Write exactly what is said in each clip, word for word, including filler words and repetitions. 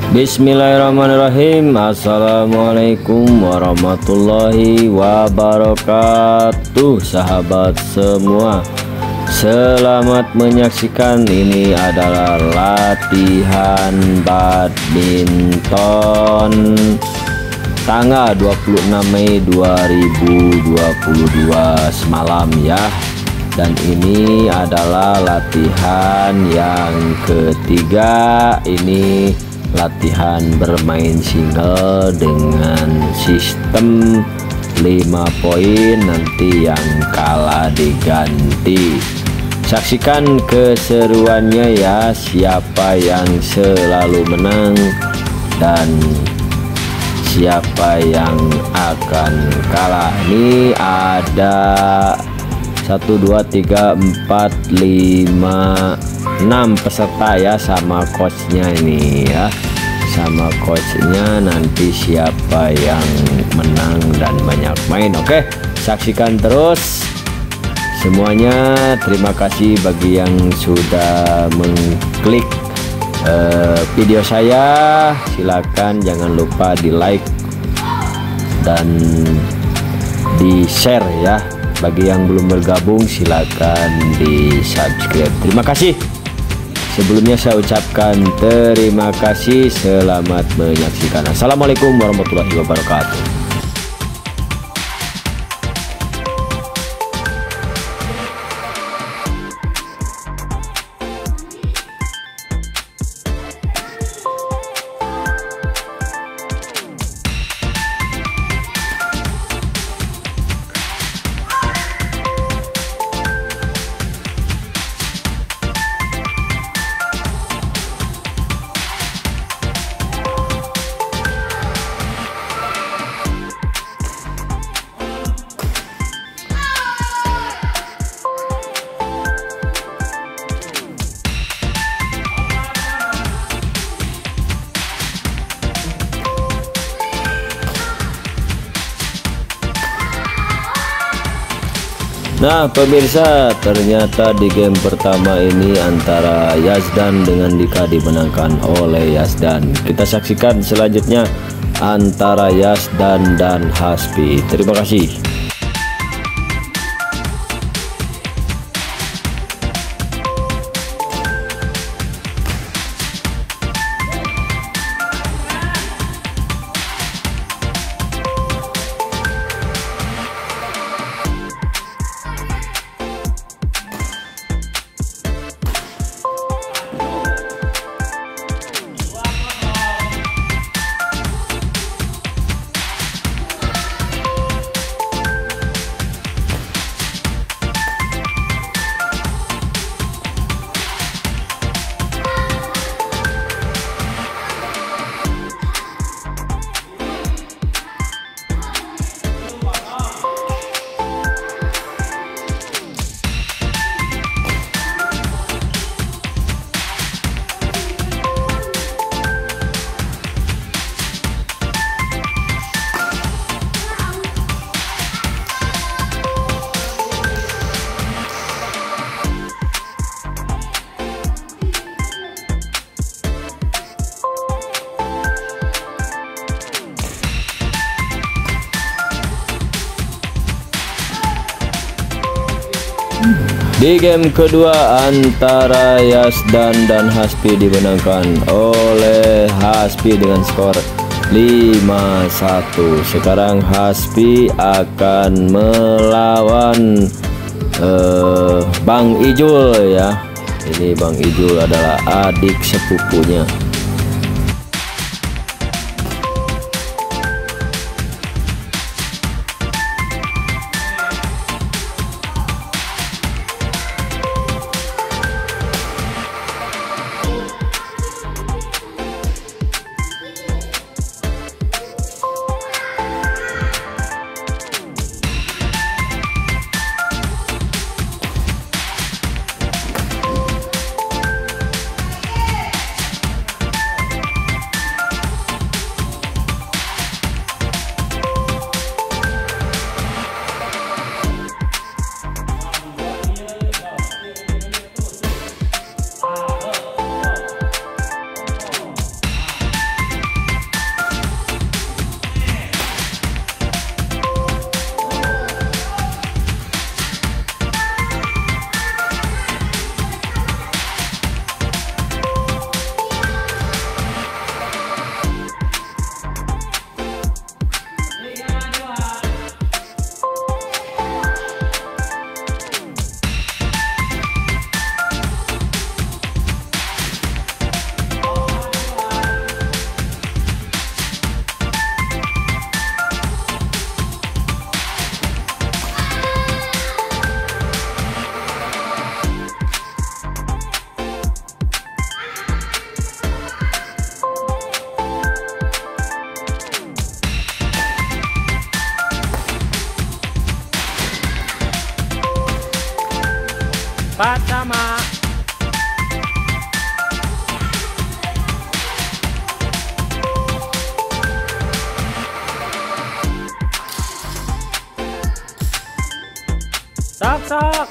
Bismillahirrahmanirrahim. Assalamualaikum warahmatullahi wabarakatuh. Sahabat semua, selamat menyaksikan. Ini adalah latihan badminton tanggal dua puluh enam Mei dua ribu dua puluh dua semalam ya. Dan ini adalah latihan yang ketiga. Ini latihan bermain single dengan sistem lima poin, nanti yang kalah diganti. Saksikan keseruannya ya, siapa yang selalu menang dan siapa yang akan kalah. Ini ada satu dua tiga empat lima enam peserta ya, sama coachnya ini ya, sama coachnya. Nanti siapa yang menang dan banyak main. Oke, saksikan terus semuanya. Terima kasih bagi yang sudah mengklik uh, video saya. Silakan jangan lupa di like dan di share ya. Bagi yang belum bergabung silakan di subscribe. Terima kasih. Sebelumnya saya ucapkan terima kasih. Selamat menyaksikan. Assalamualaikum warahmatullahi wabarakatuh. Nah pemirsa, ternyata di game pertama ini antara Yazdan dengan Dika dimenangkan oleh Yazdan. Kita saksikan selanjutnya antara Yazdan dan Hasbi. Terima kasih. Di game kedua antara Yazdan dan Hasbi dimenangkan oleh Hasbi dengan skor lima satu. Sekarang Hasbi akan melawan uh, Bang Ijul ya. Ini Bang Ijul adalah adik sepupunya. empat sama. Sok sok.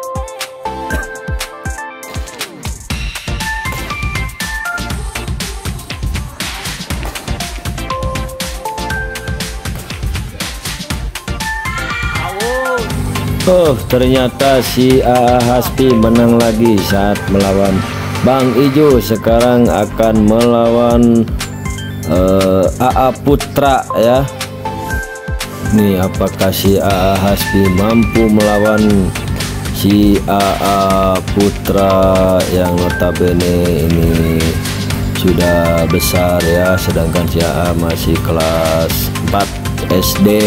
Oh, ternyata si A A Hasbi menang lagi saat melawan Bang Ijo. Sekarang akan melawan uh, A A Putra ya. Nih, apakah si A A Hasbi mampu melawan si A A Putra yang notabene ini sudah besar ya, sedangkan si A A masih kelas empat S D.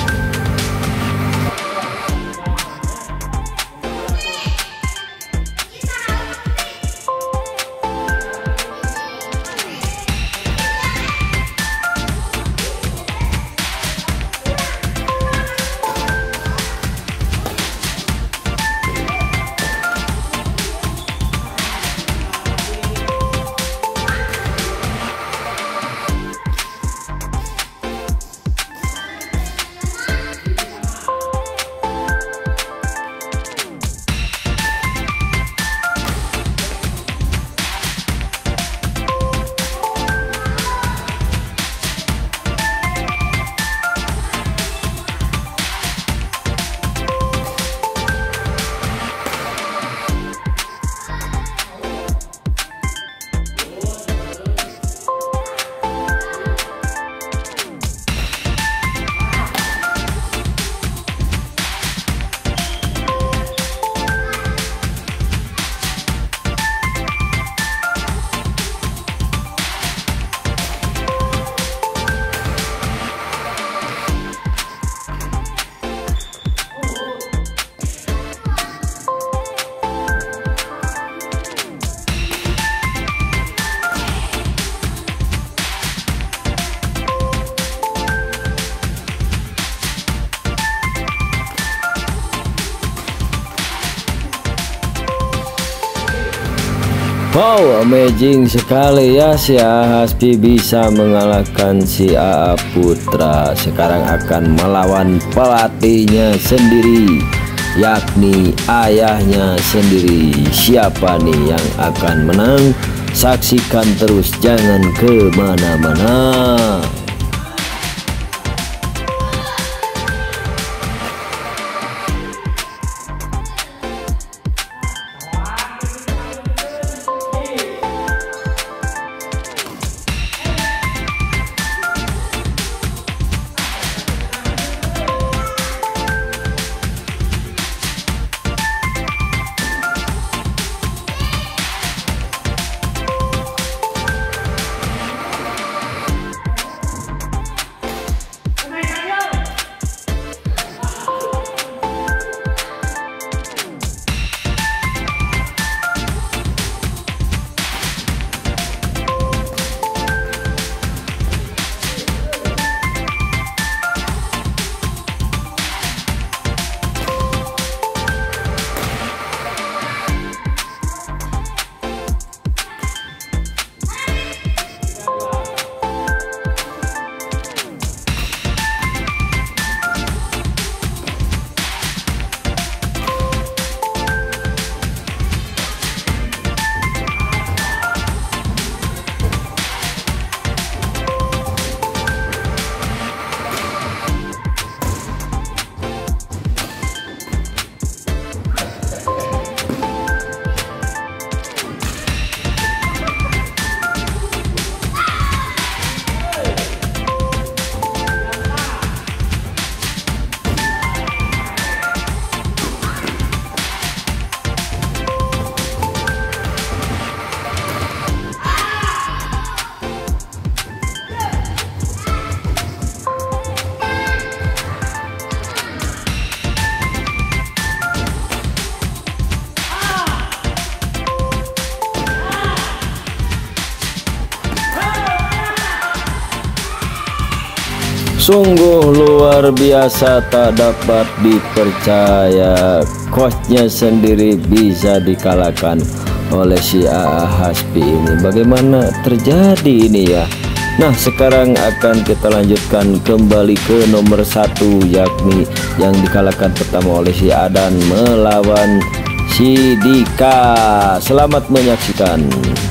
Wow, amazing sekali ya, si A A Hasbi bisa mengalahkan si A A Putra. Sekarang akan melawan pelatihnya sendiri, yakni ayahnya sendiri. Siapa nih yang akan menang? Saksikan terus, jangan kemana-mana. Sungguh luar biasa, tak dapat dipercaya, coachnya sendiri bisa dikalahkan oleh si A A Hasbi ini. Bagaimana terjadi ini ya? Nah, sekarang akan kita lanjutkan kembali ke nomor satu, yakni yang dikalahkan pertama oleh si Adan melawan si Dika. Selamat menyaksikan.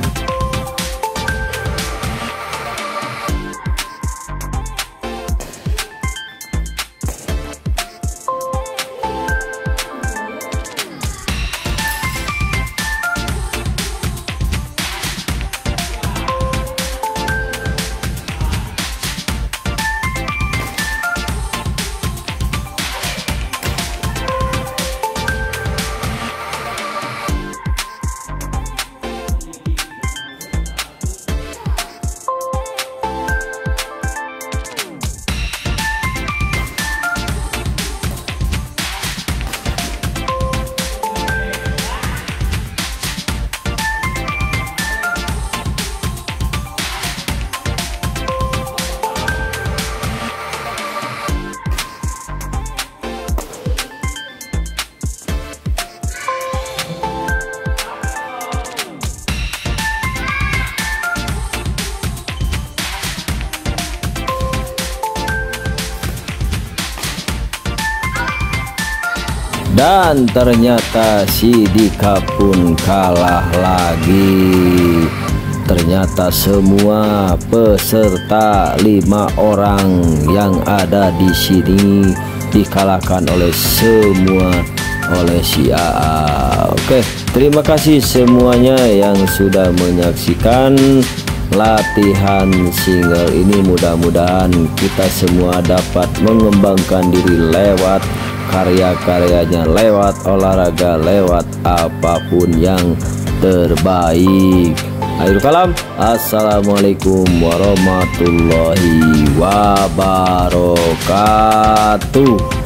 Dan ternyata si Dika pun kalah lagi. Ternyata semua peserta lima orang yang ada di sini dikalahkan oleh semua oleh si A A. Oke, terima kasih semuanya yang sudah menyaksikan latihan single ini. Mudah-mudahan kita semua dapat mengembangkan diri lewat karya-karyanya, lewat olahraga, lewat apapun yang terbaik. Akhirul kalam, assalamualaikum warahmatullahi wabarakatuh.